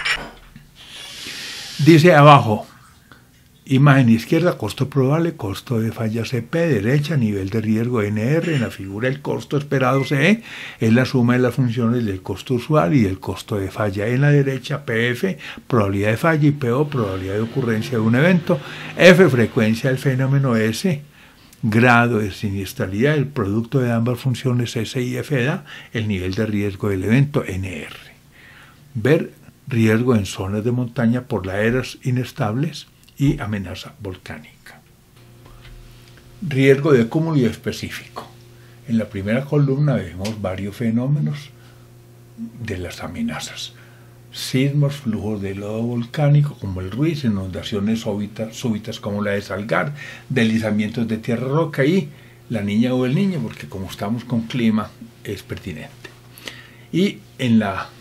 Dice abajo, imagen izquierda, costo probable, costo de falla CP, derecha, nivel de riesgo NR, en la figura el costo esperado CE, es la suma de las funciones del costo usual y del costo de falla. En la derecha, PF, probabilidad de falla, y PO, probabilidad de ocurrencia de un evento, F, frecuencia del fenómeno, S, grado de siniestralidad, el producto de ambas funciones S y F da el nivel de riesgo del evento NR. Ver riesgo en zonas de montaña por laderas inestables y amenaza volcánica. Riesgo de cúmulo y específico. En la primera columna vemos varios fenómenos de las amenazas. Sismos, flujos de lodo volcánico como el Ruiz, inundaciones súbitas como la de Salgar, deslizamientos de tierra roca y la niña o el niño, porque como estamos con clima es pertinente. Y en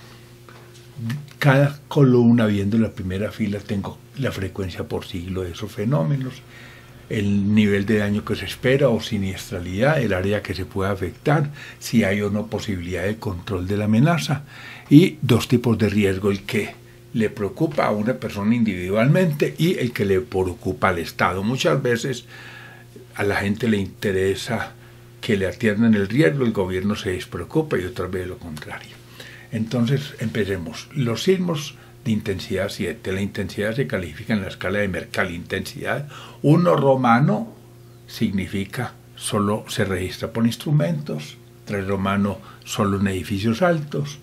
cada columna, viendo la primera fila, tengo la frecuencia por siglo de esos fenómenos, el nivel de daño que se espera o siniestralidad, el área que se puede afectar, si hay o no posibilidad de control de la amenaza, y dos tipos de riesgo, el que le preocupa a una persona individualmente y el que le preocupa al Estado. Muchas veces a la gente le interesa que le atiendan el riesgo, el gobierno se despreocupa, y otras veces lo contrario. Entonces empecemos. Los sismos de intensidad 7. La intensidad se califica en la escala de Mercalli. Intensidad 1 romano significa solo se registra por instrumentos. 3 romano solo en edificios altos.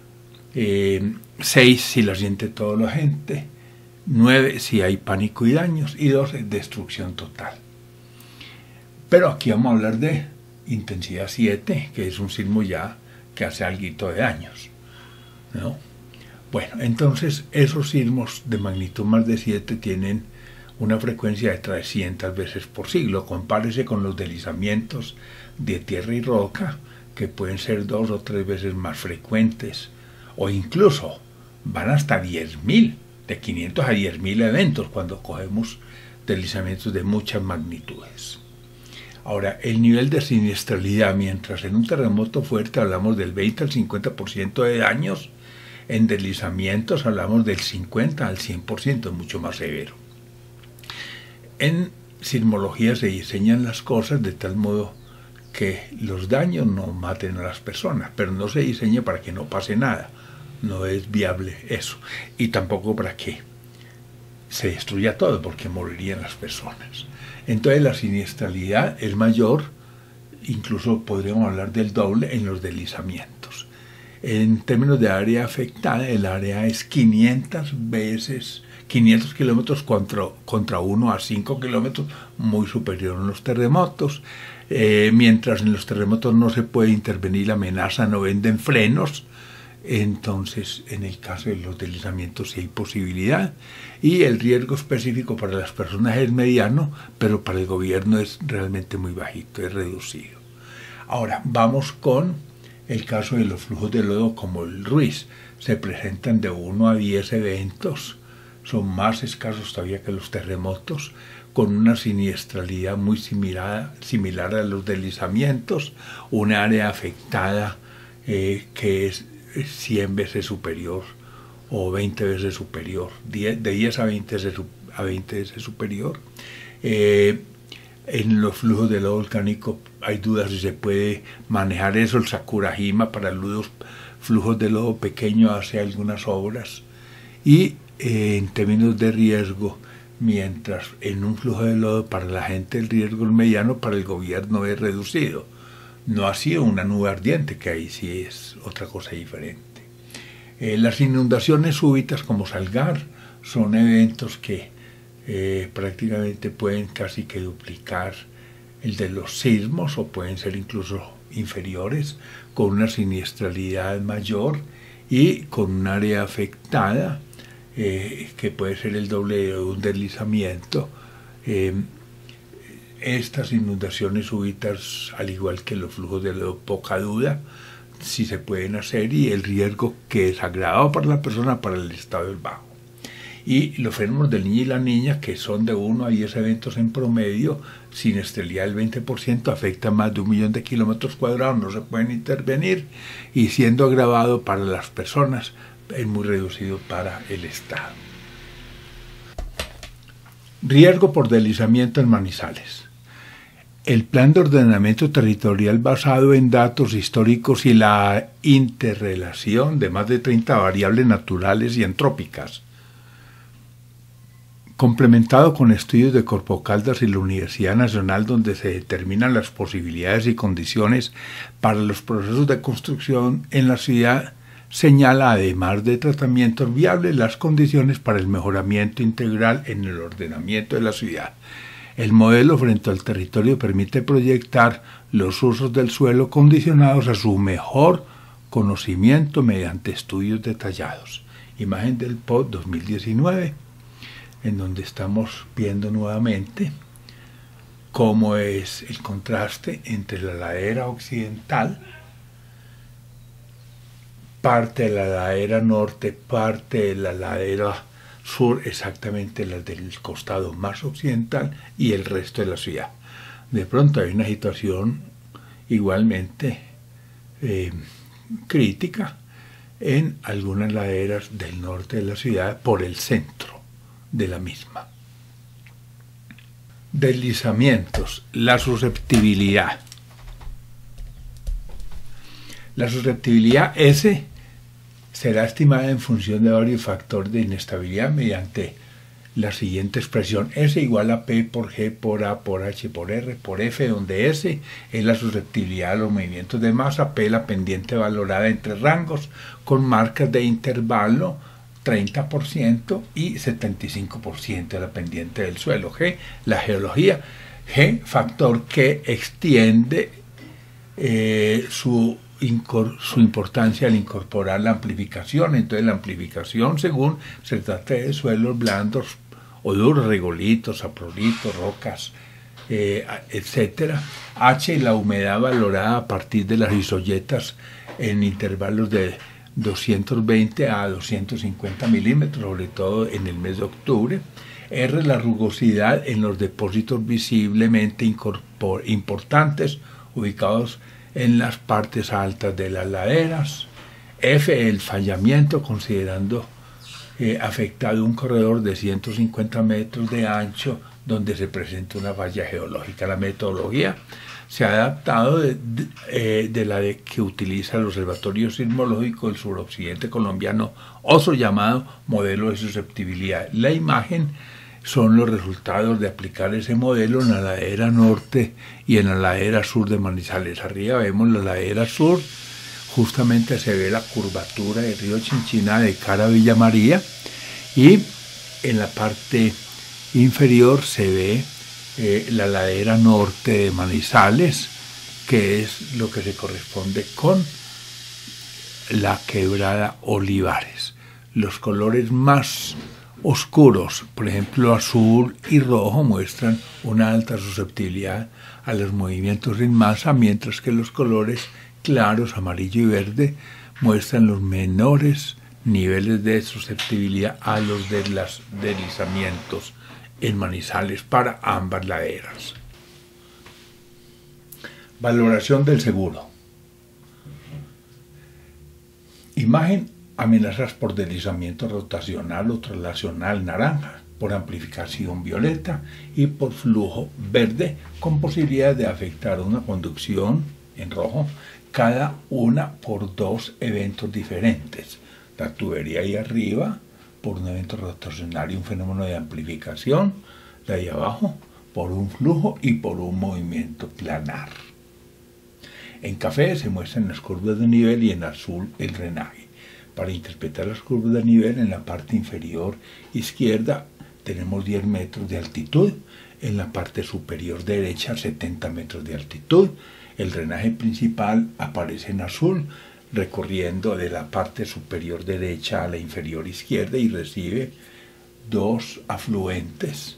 6 si la siente toda la gente. 9 si hay pánico y daños. Y 12 destrucción total. Pero aquí vamos a hablar de intensidad 7, que es un sismo ya que hace algo de daños, ¿no? Bueno, entonces esos sismos de magnitud más de 7 tienen una frecuencia de 300 veces por siglo. Compárese con los deslizamientos de tierra y roca, que pueden ser 2 o 3 veces más frecuentes, o incluso van hasta 10.000, de 500 a 10.000 eventos cuando cogemos deslizamientos de muchas magnitudes. Ahora, el nivel de siniestralidad, mientras en un terremoto fuerte hablamos del 20 al 50% de daños, En deslizamientos hablamos del 50 al 100%, es mucho más severo. En sismología se diseñan las cosas de tal modo que los daños no maten a las personas, pero no se diseña para que no pase nada. No es viable eso. Y tampoco para que se destruya todo, porque morirían las personas. Entonces la siniestralidad es mayor, incluso podríamos hablar del doble en los deslizamientos. En términos de área afectada, el área es 500 kilómetros contra 1 a 5 kilómetros, muy superior a los terremotos. Mientras en los terremotos no se puede intervenir la amenaza, no venden frenos, entonces en el caso de los deslizamientos sí hay posibilidad, y el riesgo específico para las personas es mediano, pero para el gobierno es realmente muy bajito, es reducido. Ahora vamos con el caso de los flujos de lodo como el Ruiz. Se presentan de 1 a 10 eventos, son más escasos todavía que los terremotos, con una siniestralidad muy similar a los deslizamientos, un área afectada que es 100 veces superior o 20 veces superior, de 10 a 20 veces superior. En los flujos de lodo volcánico hay dudas si se puede manejar eso. El Sakurajima para los flujos de lodo pequeño hace algunas obras. Y en términos de riesgo, mientras en un flujo de lodo para la gente el riesgo es mediano, para el gobierno es reducido. No ha sido una nube ardiente, que ahí sí es otra cosa diferente. Las inundaciones súbitas como Salgar son eventos que prácticamente pueden casi que duplicar el de los sismos, o pueden ser incluso inferiores, con una siniestralidad mayor y con un área afectada que puede ser el doble de un deslizamiento. Estas inundaciones súbitas, al igual que los flujos de lodo, poca duda si se pueden hacer, y el riesgo que es agravado para la persona, para el estado es bajo. Y los fenómenos del Niño y la Niña, que son de 1 a 10 eventos en promedio, siniestralidad del 20%, afecta más de 1 millón de kilómetros cuadrados, no se pueden intervenir, y siendo agravado para las personas, es muy reducido para el Estado. Riesgo por deslizamiento en Manizales. El plan de ordenamiento territorial basado en datos históricos y la interrelación de más de 30 variables naturales y antrópicas, complementado con estudios de Corpo Caldas y la Universidad Nacional, donde se determinan las posibilidades y condiciones para los procesos de construcción en la ciudad, señala, además de tratamientos viables, las condiciones para el mejoramiento integral en el ordenamiento de la ciudad. El modelo frente al territorio permite proyectar los usos del suelo condicionados a su mejor conocimiento mediante estudios detallados. Imagen del POD 2019, en donde estamos viendo nuevamente cómo es el contraste entre la ladera occidental, parte de la ladera norte, parte de la ladera sur, exactamente la del costado más occidental, y el resto de la ciudad. De pronto hay una situación igualmente crítica en algunas laderas del norte de la ciudad por el centro de la misma. Deslizamientos, la susceptibilidad. La susceptibilidad S será estimada en función de varios factores de inestabilidad mediante la siguiente expresión: S igual a P por G por A por H por R por F, donde S es la susceptibilidad a los movimientos de masa, P la pendiente valorada entre rangos con marcas de intervalo 30% y 75% de la pendiente del suelo, G la geología, G factor que extiende su importancia al incorporar la amplificación. Entonces la amplificación, según se trata de suelos blandos o duros, regolitos, saprolitos, rocas, etcétera. H, la humedad valorada a partir de las isoyetas en intervalos de 220 a 250 milímetros, sobre todo en el mes de octubre. R, la rugosidad en los depósitos visiblemente importantes ubicados en las partes altas de las laderas. F, el fallamiento, considerando afectado un corredor de 150 metros de ancho donde se presenta una falla geológica. La metodología se ha adaptado de la que utiliza el Observatorio Sismológico del Suroccidente Colombiano, otro llamado modelo de susceptibilidad. La imagen son los resultados de aplicar ese modelo en la ladera norte y en la ladera sur de Manizales. Arriba vemos la ladera sur, justamente se ve la curvatura del río Chinchina de cara a Villa María, y en la parte inferior se ve la ladera norte de Manizales, que es lo que se corresponde con la quebrada Olivares. Los colores más oscuros, por ejemplo azul y rojo, muestran una alta susceptibilidad a los movimientos sin masa, mientras que los colores claros, amarillo y verde, muestran los menores niveles de susceptibilidad a los deslizamientos en Manizales para ambas laderas. Valoración del seguro. Imagen: amenazas por deslizamiento rotacional o traslacional naranja, por amplificación violeta y por flujo verde, con posibilidad de afectar una conducción en rojo, cada una por dos eventos diferentes. La tubería ahí arriba por un evento rotacional y un fenómeno de amplificación, la de abajo por un flujo y por un movimiento planar. En café se muestran las curvas de nivel y en azul el drenaje. Para interpretar las curvas de nivel, en la parte inferior izquierda tenemos 10 metros de altitud, en la parte superior derecha 70 metros de altitud. El drenaje principal aparece en azul, recorriendo de la parte superior derecha a la inferior izquierda, y recibe dos afluentes.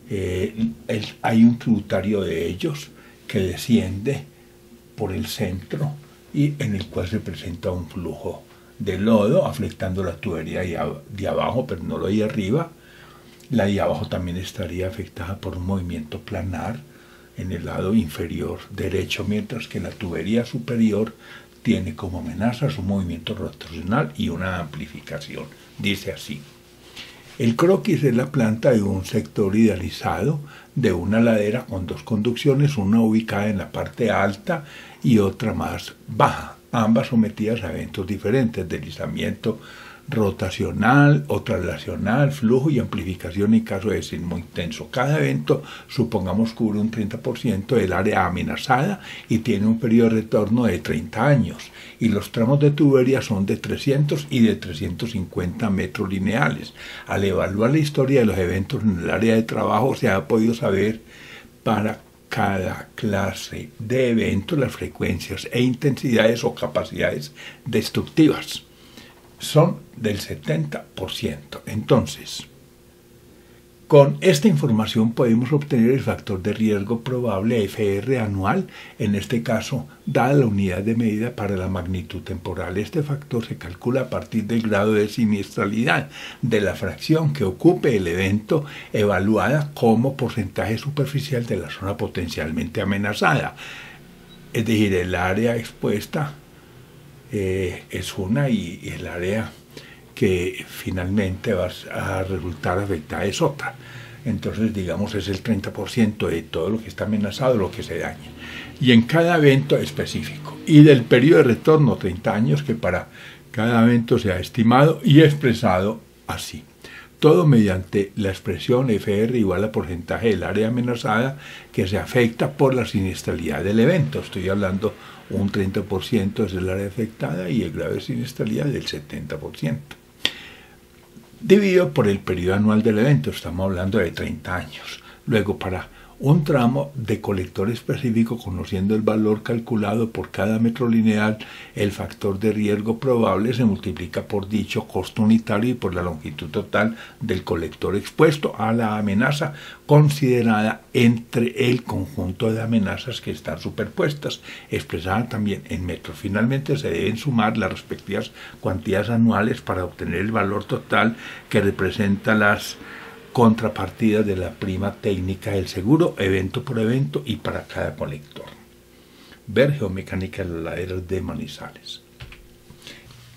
Hay un tributario de ellos que desciende por el centro y en el cual se presenta un flujo de lodo afectando la tubería de abajo, pero no lo de arriba. La de abajo también estaría afectada por un movimiento planar en el lado inferior derecho, mientras que la tubería superior tiene como amenazas un movimiento rotacional y una amplificación. Dice así: el croquis es la planta de un sector idealizado de una ladera con dos conducciones, una ubicada en la parte alta y otra más baja, ambas sometidas a eventos diferentes: deslizamiento rotacional o traslacional, flujo y amplificación en caso de sismo intenso. Cada evento, supongamos, cubre un 30% del área amenazada y tiene un periodo de retorno de 30 años, y los tramos de tubería son de 300 y de 350 metros lineales. Al evaluar la historia de los eventos en el área de trabajo, se ha podido saber para cada clase de evento las frecuencias e intensidades o capacidades destructivas. Son del 70%. Entonces, con esta información podemos obtener el factor de riesgo probable FR anual, en este caso, dada la unidad de medida para la magnitud temporal. Este factor se calcula a partir del grado de siniestralidad de la fracción que ocupe el evento, evaluada como porcentaje superficial de la zona potencialmente amenazada. Es decir, el área expuesta es una y el área que finalmente va a resultar afectada es otra. Entonces, digamos, es el 30% de todo lo que está amenazado, lo que se daña. Y en cada evento específico. Y del periodo de retorno, 30 años, que para cada evento se ha estimado y expresado así. Todo mediante la expresión FR igual a porcentaje del área amenazada que se afecta por la siniestralidad del evento. Estoy hablando un 30% es el área afectada y el grado de siniestralidad del 70%. Dividido por el periodo anual del evento, estamos hablando de 30 años. Luego, para un tramo de colector específico, conociendo el valor calculado por cada metro lineal, el factor de riesgo probable se multiplica por dicho costo unitario y por la longitud total del colector expuesto a la amenaza considerada entre el conjunto de amenazas que están superpuestas, expresada también en metros. Finalmente, se deben sumar las respectivas cuantías anuales para obtener el valor total que representa las contrapartidas de la prima técnica del seguro, evento por evento y para cada colector. Ver geomecánica de las laderas de Manizales.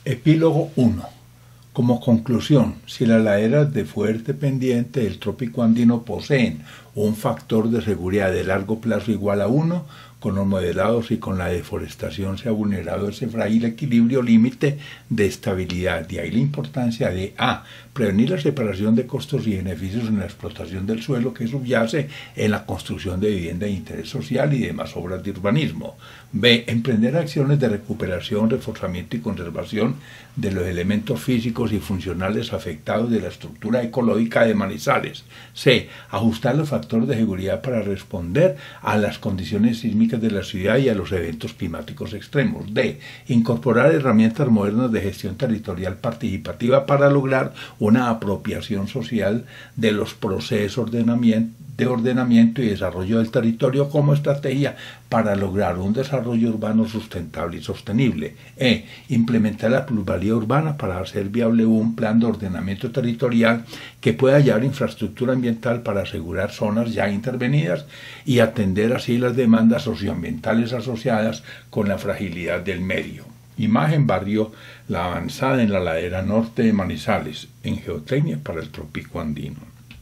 Epílogo 1. Como conclusión, si las laderas de fuerte pendiente del trópico andino poseen un factor de seguridad de largo plazo igual a 1, con los modelados y con la deforestación se ha vulnerado ese frágil equilibrio límite de estabilidad. De ahí la importancia de a. Prevenir la separación de costos y beneficios en la explotación del suelo que subyace en la construcción de vivienda de interés social y demás obras de urbanismo. B. Emprender acciones de recuperación, reforzamiento y conservación de los elementos físicos y funcionales afectados de la estructura ecológica de Manizales. C. Ajustar los factores de seguridad para responder a las condiciones sísmicas de la ciudad y a los eventos climáticos extremos. D. Incorporar herramientas modernas de gestión territorial participativa para lograr una apropiación social de los procesos de ordenamiento y desarrollo del territorio como estrategia para lograr un desarrollo urbano sustentable y sostenible. E. Implementar la plusvalía urbana para hacer viable un plan de ordenamiento territorial que pueda hallar infraestructura ambiental para asegurar zonas ya intervenidas y atender así las demandas socioambientales asociadas con la fragilidad del medio. Imagen barrio La Avanzada en la ladera norte de Manizales, en geotecnia para el trópico andino.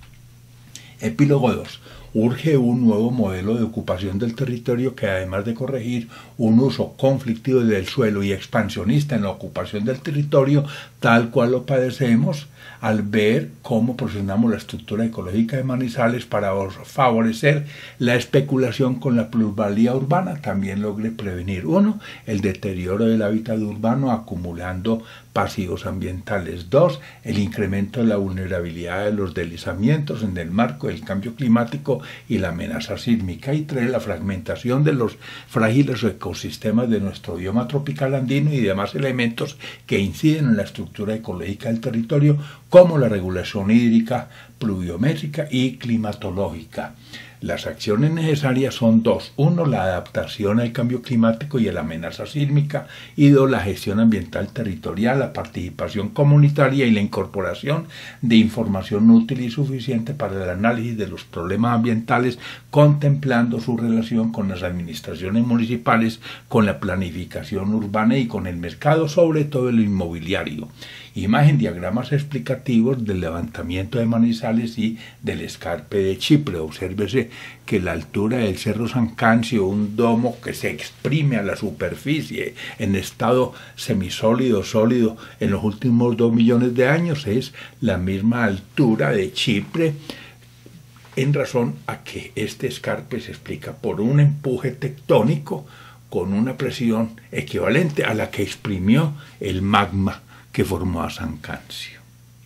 Epílogo 2. Urge un nuevo modelo de ocupación del territorio que, además de corregir un uso conflictivo del suelo y expansionista en la ocupación del territorio, tal cual lo padecemos al ver cómo posicionamos la estructura ecológica de Manizales para favorecer la especulación con la plusvalía urbana, también logre prevenir, 1. El deterioro del hábitat urbano acumulando pasivos ambientales. 2. El incremento de la vulnerabilidad de los deslizamientos en el marco del cambio climático y la amenaza sísmica. Y 3. La fragmentación de los frágiles ecosistemas de nuestro bioma tropical andino y demás elementos que inciden en la estructura ecológica del territorio, como la regulación hídrica, pluviométrica y climatológica. Las acciones necesarias son 2. 1. La adaptación al cambio climático y a la amenaza sísmica. Y 2. La gestión ambiental territorial, la participación comunitaria y la incorporación de información útil y suficiente para el análisis de los problemas ambientales, contemplando su relación con las administraciones municipales, con la planificación urbana y con el mercado, sobre todo el inmobiliario. Imagen, diagramas explicativos del levantamiento de Manizales y del escarpe de Chipre. Obsérvese que la altura del Cerro San Cancio, un domo que se exprime a la superficie en estado semisólido, sólido, en los últimos 2 millones de años, es la misma altura de Chipre, en razón a que este escarpe se explica por un empuje tectónico con una presión equivalente a la que exprimió el magma que formó a San Cancio.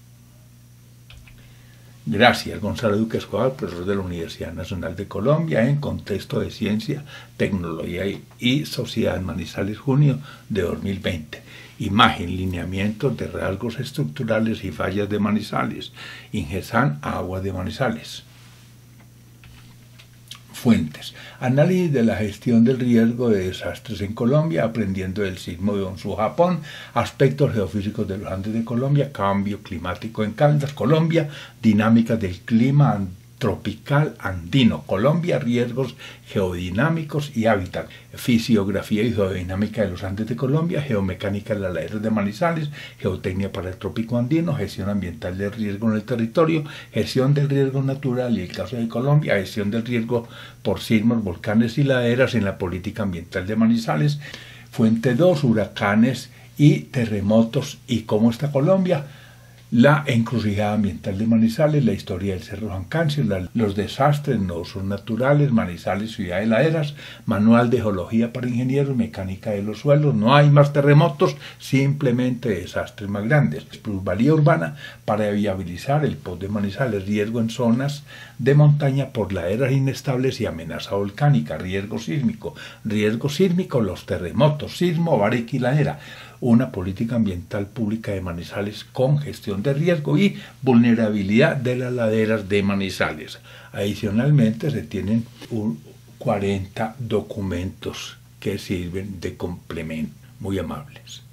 Gracias, Gonzalo Duque Escobar, profesor de la Universidad Nacional de Colombia, en Contexto de Ciencia, Tecnología y Sociedad, Manizales, junio de 2020. Imagen, lineamientos de rasgos estructurales y fallas de Manizales. Ingesan, Agua de Manizales. Fuentes. Análisis de la gestión del riesgo de desastres en Colombia, aprendiendo del sismo de Honshu, Japón, aspectos geofísicos de los Andes de Colombia, cambio climático en Caldas, Colombia, dinámicas del clima tropical andino, Colombia, riesgos geodinámicos y hábitat, fisiografía y geodinámica de los Andes de Colombia, geomecánica de las laderas de Manizales, geotecnia para el trópico andino, gestión ambiental del riesgo en el territorio, gestión del riesgo natural y el caso de Colombia, gestión del riesgo por sismos, volcanes y laderas en la política ambiental de Manizales. Fuente 2, huracanes y terremotos y cómo está Colombia. La encrucijada ambiental de Manizales, la historia del Cerro San Cancio, los desastres no son naturales, Manizales, ciudad de laderas, manual de geología para ingenieros, mecánica de los suelos, no hay más terremotos, simplemente desastres más grandes. Plusvalía urbana para viabilizar el POT de Manizales, riesgo en zonas de montaña por laderas inestables y amenaza volcánica, riesgo sísmico, los terremotos, sismo, variki y ladera. Una política ambiental pública de Manizales con gestión de riesgo y vulnerabilidad de las laderas de Manizales. Adicionalmente, se tienen 40 documentos que sirven de complemento. Muy amables.